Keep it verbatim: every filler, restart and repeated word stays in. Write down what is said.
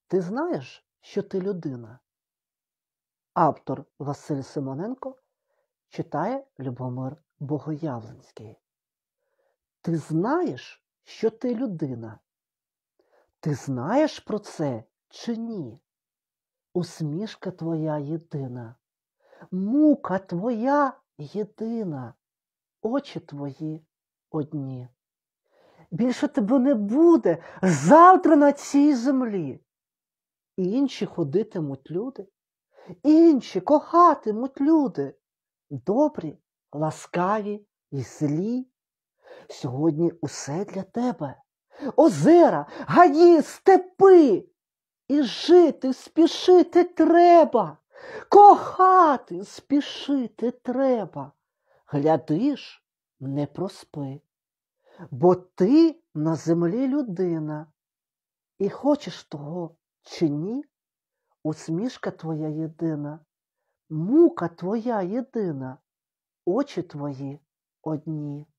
Ти знаєш, що ти людина? Автор Василь Симоненко читає Любомир Богоявленський. Ти знаєш, що ти людина? Ти знаєш про це чи ні? Усмішка твоя єдина, мука твоя єдина, очі твої одні. Більше тебе не буде завтра на цій землі. Інші ходитимуть люди, інші кохатимуть люди, добрі, ласкаві й злі. Сьогодні усе для тебе. Озера, гаї, степи. І жити спішити треба, кохати спішити треба. Глядиш, не проспи, бо ти на землі людина. І хочеш того чи ні, усмішка твоя єдина, мука твоя єдина, очі твої одні.